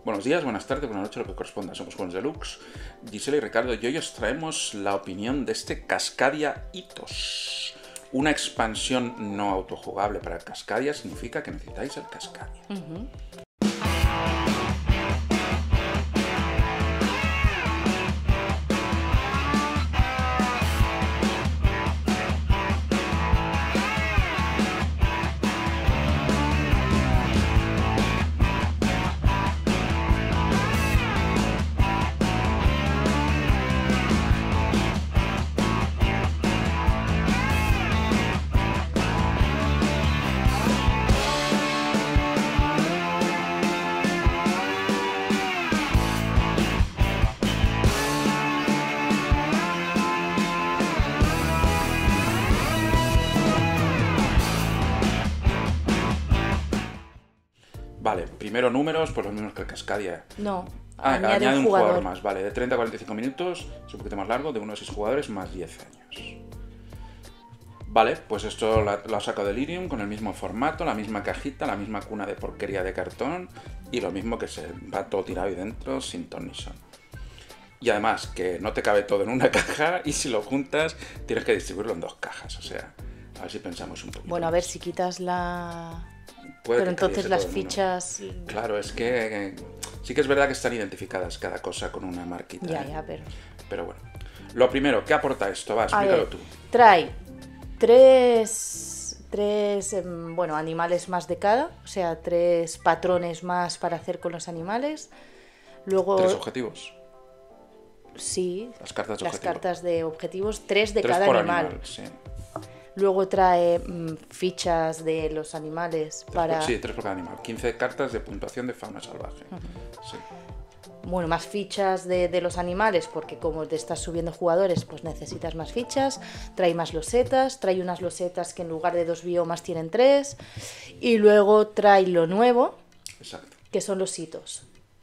Buenos días, buenas tardes, buenas noches, lo que corresponda. Somos Juegos Deluxe, Gisela y Ricardo, y hoy os traemos la opinión de este Cascadia Hitos. Una expansión no autojugable para el Cascadia significa que necesitáis el Cascadia. Vale, primero números, pues los mismos que el Cascadia. No, añade un jugador más, vale, de 30 a 45 minutos, es un poquito más largo, de 1 a 6 jugadores, más 10 años. Vale, pues esto lo ha sacado Delirium con el mismo formato, la misma cajita, la misma cuna de porquería de cartón y lo mismo que se va todo tirado ahí dentro sin ton ni son. Y además que no te cabe todo en una caja y si lo juntas tienes que distribuirlo en 2 cajas, o sea, a ver si pensamos un poquito. Bueno, a ver si quitas la... Puede Pero que entonces las todo el mundo. fichas... Claro, es que sí que es verdad que están identificadas cada cosa con una marquita. Ya, Pero bueno. Lo primero, ¿qué aporta esto? Va, A explícalo ver, tú. trae tres animales más de cada, o sea, 3 patrones más para hacer con los animales. Luego... 3 objetivos. Sí, Las cartas de las objetivo. cartas de objetivos, 3 de 3 cada por animal. sí. Luego trae fichas de los animales para... Sí, 3 por cada animal. 15 cartas de puntuación de fauna salvaje. Sí. Bueno, más fichas de los animales, porque como te estás subiendo jugadores, pues necesitas más fichas. Trae más losetas, trae unas losetas que en lugar de 2 biomas tienen 3. Y luego trae lo nuevo, Exacto. que son los hitos.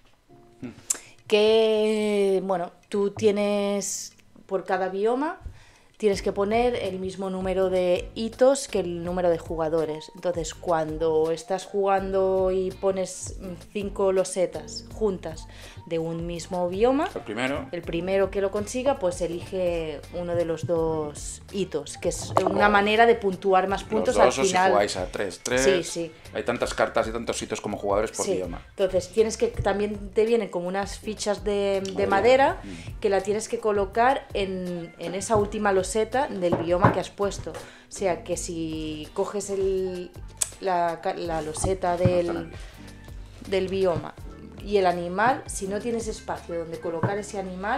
Que, bueno, tú tienes por cada bioma... Tienes que poner el mismo número de hitos que el número de jugadores. Entonces, cuando estás jugando y pones 5 losetas juntas de un mismo bioma, El primero que lo consiga, pues elige uno de los 2 hitos, que es una manera de puntuar más puntos los dos, al final. O si jugáis a 3-3. Sí, sí. Hay tantas cartas y tantos hitos como jugadores por bioma. Entonces tienes que también te vienen como unas fichas de madera que la tienes que colocar en esa última loseta del bioma que has puesto. O sea que si coges la loseta del bioma y el animal, si no tienes espacio donde colocar ese animal,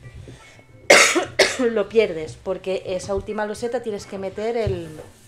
lo pierdes, porque esa última loseta tienes que meter el...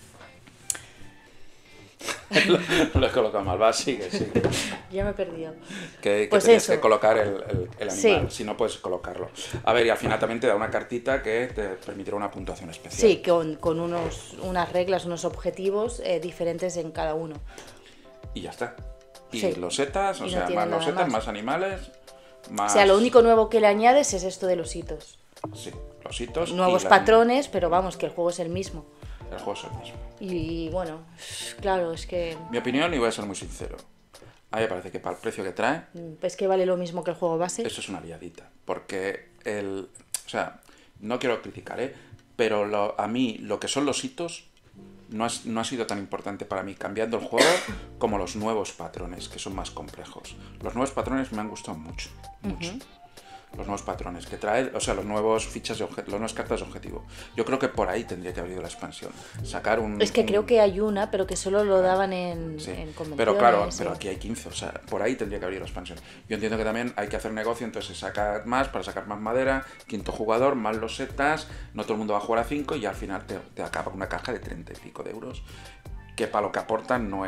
Lo he colocado mal, va, sigue. Ya me he perdido. Que Pues tienes eso. que colocar el animal, Sí. si no puedes colocarlo. A ver, y al final también te da una cartita que te permitirá una puntuación especial. Sí, con unas reglas, unos objetivos diferentes en cada uno. Y ya está. Y Sí. losetas, o Y no sea, tiene más nada losetas, más. más animales, más... O sea, lo único nuevo que le añades es esto de los hitos. Sí, los hitos. Nuevos y patrones, pero vamos, que el juego es el mismo. El juego es el mismo. Y bueno, claro, es que... Mi opinión, y voy a ser muy sincero, a mí me parece que para el precio que trae, Es que vale lo mismo que el juego base. eso es una liadita. Porque o sea, no quiero criticar, pero a mí lo que son los hitos no ha sido tan importante para mí cambiando el juego como los nuevos patrones, que son más complejos. Los nuevos patrones me han gustado mucho. Los nuevos patrones que trae, o sea, los nuevos fichas las nuevas cartas de objetivo. Yo creo que por ahí tendría que haber ido la expansión. Sacar Es que creo que hay una, pero que solo lo daban en convenciones. Pero claro, pero aquí hay 15, o sea, por ahí tendría que haber ido la expansión. Yo entiendo que también hay que hacer negocio, entonces se saca más para sacar más madera, quinto jugador, más losetas, no todo el mundo va a jugar a 5 y al final te acaba una caja de 30 y pico de euros. Que para lo que aportan no,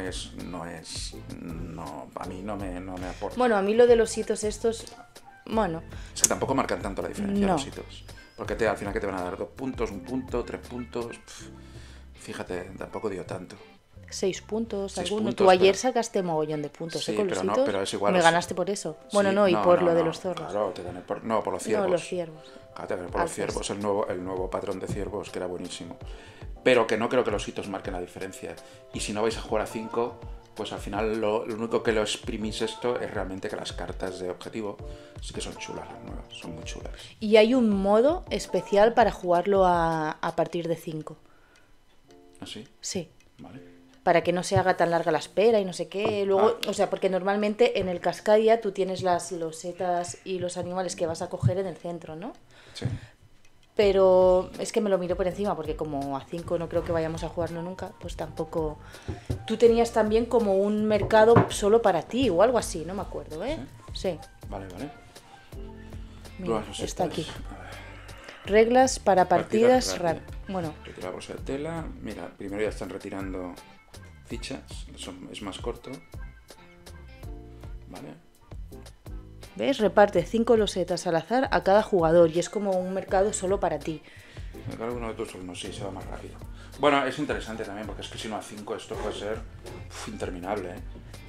a mí no me aporta. Bueno, a mí lo de los hitos estos, bueno... Es que tampoco marcan tanto la diferencia No. los hitos. Porque al final que te van a dar 2 puntos, 1 punto, 3 puntos... Fíjate, tampoco dio tanto. 6 puntos, 6 alguno. puntos, Tú ayer pero... sacaste mogollón de puntos, Sí, con los pero hitos. no, pero es igual. Me ganaste por eso. Bueno, Sí, no, y por lo de los zorros. Claro, te gané por los ciervos. No, los ciervos. Claro, te gané por los ciervos, el nuevo patrón de ciervos, que era buenísimo. Pero que no creo que los hitos marquen la diferencia. Y si no vais a jugar a 5, pues al final lo único que lo exprimís esto es realmente que las cartas de objetivo sí que son chulas, las nuevas, son muy chulas. Y hay un modo especial para jugarlo a partir de 5. ¿Ah, sí? Sí. Vale. Para que no se haga tan larga la espera y no sé qué. Luego, o sea, porque normalmente en el Cascadia tú tienes las losetas y los animales que vas a coger en el centro, ¿no? Sí. Pero es que me lo miro por encima, porque como a 5 no creo que vayamos a jugarlo nunca, pues tampoco... Tú tenías también como un mercado solo para ti o algo así, no me acuerdo, ¿eh? Sí. Vale. Mira, está aquí. Reglas para partidas rápidas. Bueno. Retirar bolsa de tela. Mira, primero ya están retirando fichas, es más corto. Vale. ¿Ves? Reparte 5 losetas al azar a cada jugador y es como un mercado solo para ti. Cada uno de tus turnos, sí, se va más rápido. Bueno, es interesante también, porque es que si no a 5 esto puede ser interminable, ¿eh?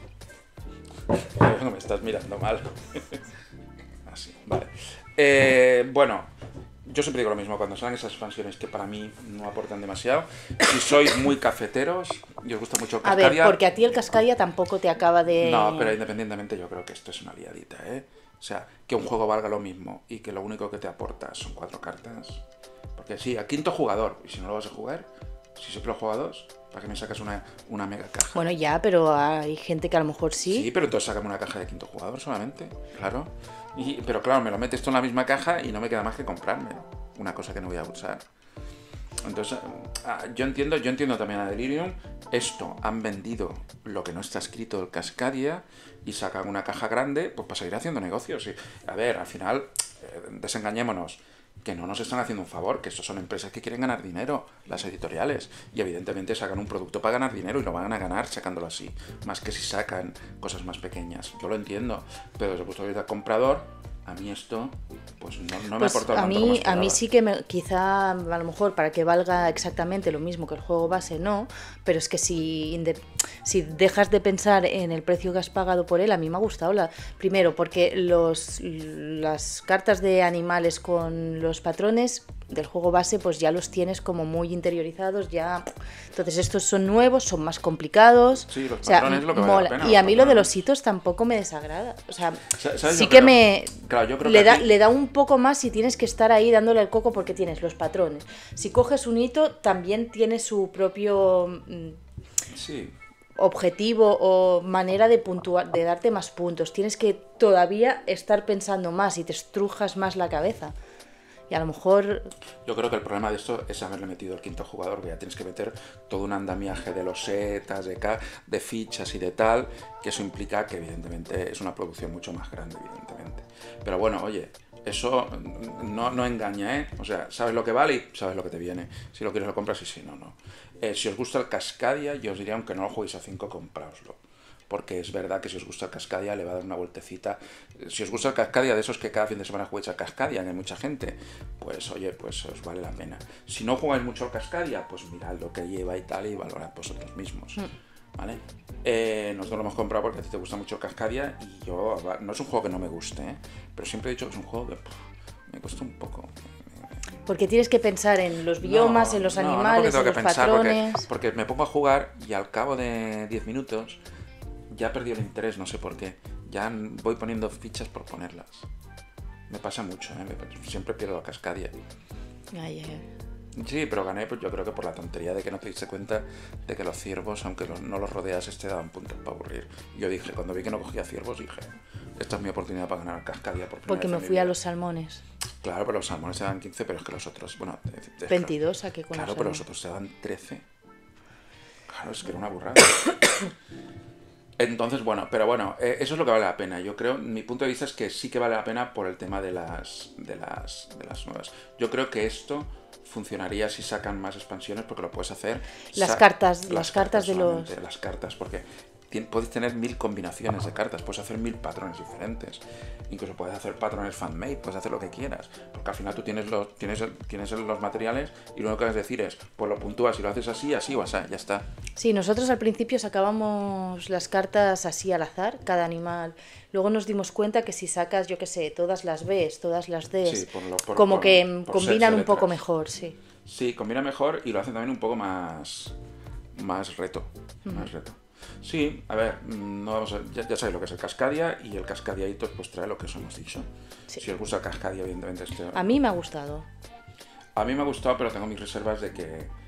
Me estás mirando mal. Así, vale. Bueno, yo siempre digo lo mismo, cuando salen esas expansiones que para mí no aportan demasiado. Si sois muy cafeteros y os gusta mucho el Cascadia... A ver, porque a ti el Cascadia tampoco te acaba de... No, pero independientemente yo creo que esto es una liadita, ¿eh? O sea, que un juego valga lo mismo y que lo único que te aporta son 4 cartas. Porque sí, a quinto jugador, y si no lo vas a jugar, si siempre lo juego a 2, ¿para qué me sacas una mega caja? Bueno, ya, pero hay gente que a lo mejor sí. Sí, pero entonces sácame una caja de quinto jugador solamente, claro. Pero claro, me lo metes tú en la misma caja y no me queda más que comprarme una cosa que no voy a usar. Entonces, yo entiendo también a Delirium. Esto han vendido lo que no está escrito del Cascadia y sacan una caja grande pues para seguir haciendo negocios. Y, a ver, al final, desengañémonos, que no nos están haciendo un favor, que estos son empresas que quieren ganar dinero, las editoriales, y evidentemente sacan un producto para ganar dinero y lo van a ganar sacándolo así, más que si sacan cosas más pequeñas. Yo lo entiendo, pero desde el punto de vista del comprador, a mí esto pues no me aporta tanto como esperaba. A mí sí que quizá a lo mejor para que valga exactamente lo mismo que el juego base no, pero es que si dejas de pensar en el precio que has pagado por él, a mí me ha gustado primero porque las cartas de animales con los patrones del juego base pues ya los tienes como muy interiorizados ya. Entonces estos son nuevos, son más complicados. Sí, los patrones lo que vale la pena, y a mí lo de los hitos tampoco me desagrada. O sea, sí que me... Claro, yo creo le da un poco más si tienes que estar ahí dándole el coco porque tienes los patrones. Si coges un hito, también tiene su propio objetivo o manera de puntuar, de darte más puntos. Tienes que todavía estar pensando más y te estrujas más la cabeza. Y a lo mejor... Yo creo que el problema de esto es haberle metido el quinto jugador, que ya tienes que meter todo un andamiaje de losetas, de fichas y de tal, que eso implica que evidentemente es una producción mucho más grande, evidentemente. Pero bueno, oye, eso no engaña, ¿eh? O sea, sabes lo que vale y sabes lo que te viene. Si lo quieres lo compras y si no, no. Si os gusta el Cascadia, yo os diría, aunque no lo juguéis a 5, compraoslo. Porque es verdad que si os gusta el Cascadia le va a dar una vueltecita. Si os gusta el Cascadia, de esos que cada fin de semana jugáis al Cascadia, que hay mucha gente, pues oye, pues os vale la pena. Si no jugáis mucho al Cascadia, pues mirad lo que lleva y tal y valorad vosotros mismos, ¿vale? Nosotros lo hemos comprado porque a ti te gusta mucho el Cascadia y yo, no es un juego que no me guste, ¿eh? Pero siempre he dicho que es un juego que me cuesta un poco. Porque tienes que pensar en los biomas, en los animales, en los patrones... Porque me pongo a jugar y al cabo de 10 minutos... ya he perdido el interés, no sé por qué. Ya voy poniendo fichas por ponerlas. Me pasa mucho, ¿eh? Siempre pierdo la Cascadia. Sí, pero gané, pues yo creo que por la tontería de que no te diste cuenta de que los ciervos, aunque no los rodeas, te daban puntos para aburrir. Y yo dije, cuando vi que no cogía ciervos, dije, esta es mi oportunidad para ganar Cascadia por primera Porque vez me fui a los salmones. Claro, pero los salmones te dan 15, pero es que los otros, bueno... 22, ¿a qué con Claro, los pero los otros te dan 13. Claro, es que era una burrada. Entonces, bueno, pero bueno, eso es lo que vale la pena. Yo creo, mi punto de vista es que sí que vale la pena por el tema de las nuevas. Yo creo que esto funcionaría si sacan más expansiones porque lo puedes hacer. Las cartas de los... Las cartas, porque puedes tener 1000 combinaciones de cartas, puedes hacer 1000 patrones diferentes. Incluso puedes hacer patrones fan-made, puedes hacer lo que quieras. Porque al final tú tienes los materiales y lo único que vas a decir es, pues lo puntúas y lo haces así o así, ya está. Sí, nosotros al principio sacábamos las cartas así al azar, cada animal. Luego nos dimos cuenta que si sacas, yo qué sé, todas las Bs, todas las Ds, sí, que combinan un poco mejor, sí. Sí, combina mejor y lo hacen también un poco más reto. Más reto. Sí, a ver, no, ya sabéis lo que es el Cascadia, y el Cascadia Hitos pues trae lo que os hemos dicho. Sí. Si os gusta el Cascadia, evidentemente A mí me ha gustado. A mí me ha gustado, pero tengo mis reservas de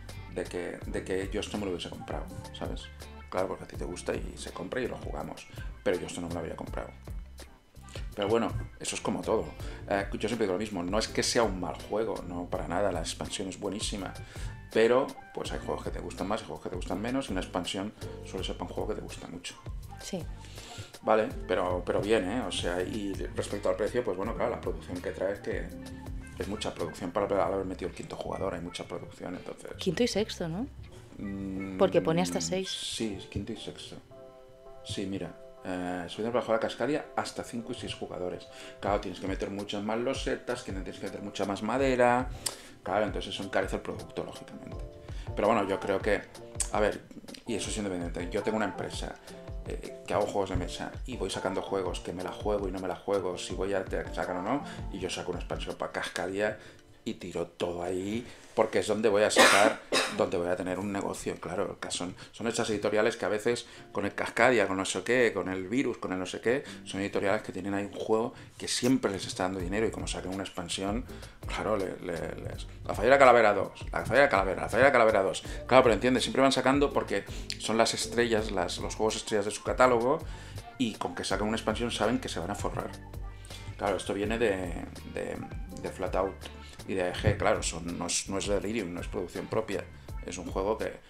que yo esto me lo hubiese comprado, ¿sabes? Claro, porque a ti te gusta y se compra y lo jugamos, pero yo esto no me lo había comprado. Pero bueno, eso es como todo. Yo siempre digo lo mismo, no es que sea un mal juego, no para nada, la expansión es buenísima, pero pues hay juegos que te gustan más, hay juegos que te gustan menos, y una expansión suele ser para un juego que te gusta mucho. Sí. Vale, pero bien, ¿eh? O sea, y respecto al precio, pues bueno, claro, la producción que trae es mucha producción para haber metido el quinto jugador, hay mucha producción, entonces... Quinto y sexto, ¿no? Porque pone hasta 6. Sí, quinto y sexto. Sí, mira, subida para jugar a Cascadia hasta 5 y 6 jugadores. Claro, tienes que meter muchas más losetas, tienes que meter mucha más madera. Claro, entonces eso encarece el producto, lógicamente. Pero bueno, yo creo que, a ver, y eso es independiente, yo tengo una empresa que hago juegos de mesa y voy sacando juegos que me la juego y no me la juego, si voy a sacar o no, y yo saco una expansión para Cascadia y tiro todo ahí, porque es donde voy a sacar, donde voy a tener un negocio, claro. Son estas editoriales que a veces con el Cascadia, con no sé qué, con el Virus, con el no sé qué, son editoriales que tienen ahí un juego que siempre les está dando dinero, y como saquen una expansión, claro, la Fallera Calavera 2, la Fallera Calavera 2, claro, pero entiendes, siempre van sacando porque son las estrellas, los juegos estrellas de su catálogo, y con que saquen una expansión saben que se van a forrar. Claro, esto viene de Flatout y de AEG, claro, no es Delirium, no es producción propia, es un juego que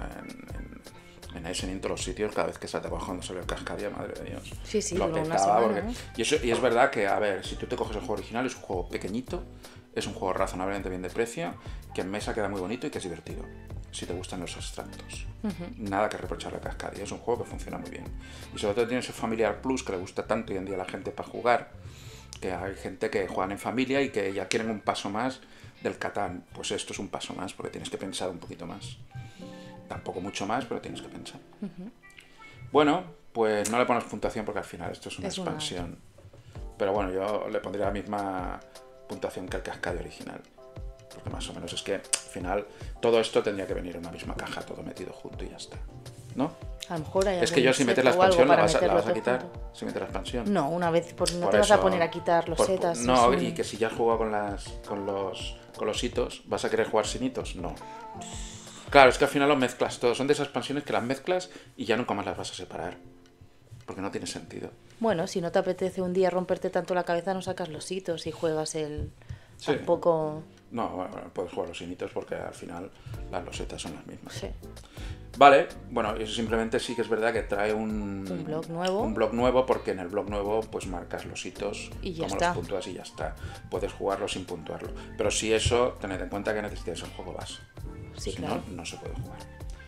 en Essen y en todos los sitios, cada vez que se atacaba cuando salió el Cascadia, madre de Dios, sí, lo una petaba, semana, porque... ¿no? y es verdad que, a ver, si tú te coges el juego original, es un juego pequeñito, es un juego razonablemente bien de precio, que en mesa queda muy bonito y que es divertido, si te gustan los abstractos. Nada que reprocharle a Cascadia, es un juego que funciona muy bien. Y sobre todo tiene ese Familiar Plus que le gusta tanto hoy en día a la gente para jugar, que hay gente que juegan en familia y que ya quieren un paso más del Catán. Pues esto es un paso más, porque tienes que pensar un poquito más. Tampoco mucho más, pero tienes que pensar. Bueno, pues no le ponemos puntuación porque al final esto es una expansión. Pero bueno, yo le pondría la misma puntuación que el Cascadia original. Porque más o menos es que al final todo esto tendría que venir en una misma caja, todo metido junto y ya está. ¿No? A lo mejor hay es que yo si metes la expansión la vas a quitar. Junto. Si metes la expansión. No, una vez, no por te eso, vas a poner a quitar los setas. No, y que si ya has jugado con los hitos, ¿vas a querer jugar sin hitos? No. Claro, es que al final lo mezclas todo. Son de esas expansiones que las mezclas y ya nunca más las vas a separar. Porque no tiene sentido. Bueno, si no te apetece un día romperte tanto la cabeza, no sacas los hitos y juegas el... Sí. Tampoco... No, bueno, puedes jugar los initos porque al final las losetas son las mismas. Sí. Vale, bueno, eso simplemente sí que es verdad que trae un blog nuevo. Un blog nuevo, porque en el blog nuevo pues marcas los hitos, y ya como está. los puntúas y ya está. Puedes jugarlo sin puntuarlo. Pero si eso, tened en cuenta que necesitas el juego base. Sí, si claro. no se puede jugar.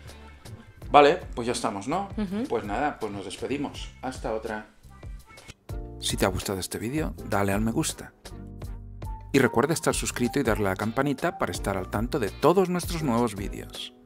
Vale, pues ya estamos, ¿no? Pues nada, pues nos despedimos. Hasta otra. Si te ha gustado este vídeo, dale al me gusta. Y recuerda estar suscrito y darle a la campanita para estar al tanto de todos nuestros nuevos vídeos.